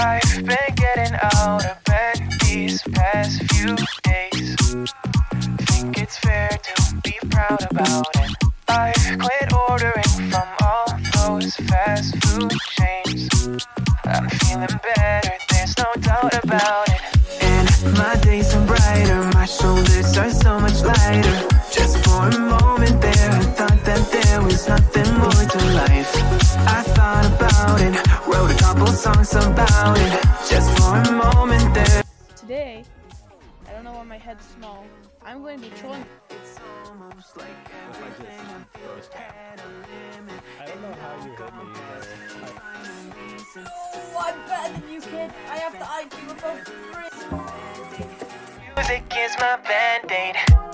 I've been getting out of bed these past few days. Think it's fair to be proud about it. I've quit ordering from all those fast food chains. I'm feeling better, there's no doubt about it. And my days are brighter, my shoulders are so much lighter. Just for a moment there, I thought that there was nothing more to life. I thought about it, wrote a couple songs about it. Just for a moment there. Today, I don't know why my head's small. I'm going to be trolling. I don't know how you hit me. Oh, I'm better than you, kid. I have the IQ of a 3. Music is my band-aid.